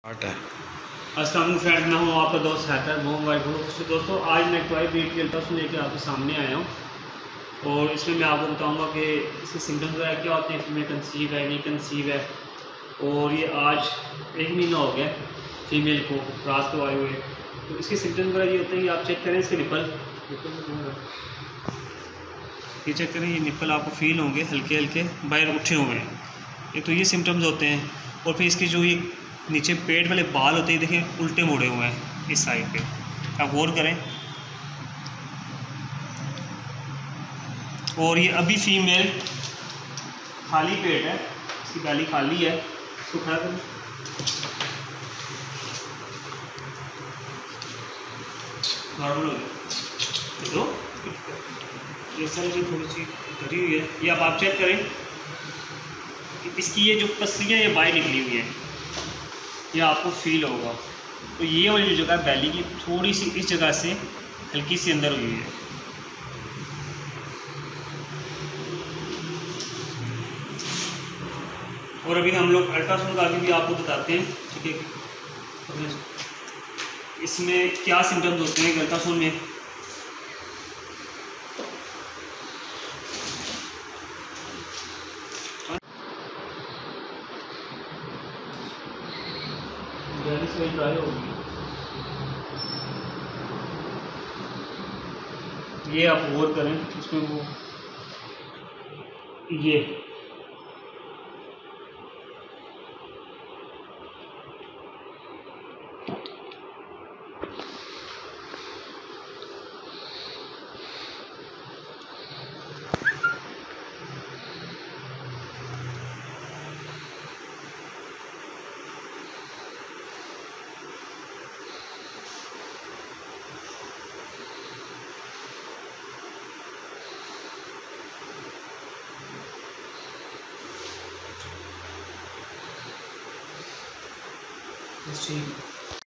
Art है। अस्सलाम friends, मैं हूँ आपका दोस्त हैदर मोहम्मद वाइफ। दोस्तों, आज मैं टॉय ब्रीड के अल्ट्रासाउंड लेकर आपके सामने आया हूँ और इसमें मैं आपको बताऊँगा कि इसके सिम्टम्स वगैरह क्या होते हैं, फीमेल कंसीव है नहीं कंसीव है। और ये आज 1 महीना हो गया फीमेल को रास करवाए हुए। तो इसके सिम्टम्स वगैरह ये होते हैं कि आप चेक करें इसके निप्पल, ये चेक करें, ये निप्पल आपको फील होंगे हल्के हल्के बाहर उठे हुए हैं। एक तो ये सिम्टम्स होते हैं और फिर इसके जो ये नीचे पेट वाले बाल होते हैं, देखें उल्टे मुड़े हुए हैं इस साइड पे, आप गौर करें। और ये अभी फीमेल खाली पेट है, इसकी गाली खाली है, इसको खड़ा करें। नॉर्मल हो गया तो ये सर भी थोड़ी सी धरी हुई है, ये अब आप चेक करें इसकी ये जो पसलियाँ ये बाहर निकली हुई हैं, ये आपको फील होगा। तो ये वाली जो जगह बैली की थोड़ी सी इस जगह से हल्की सी अंदर हुई है। और अभी हम लोग अल्ट्रासाउंड का भी आपको बताते हैं, ठीक है, इसमें क्या सिम्टम्स होते हैं अल्ट्रासाउंड में। ट्राई होगी, ये आप गौर करें इसमें वो ये ठीक।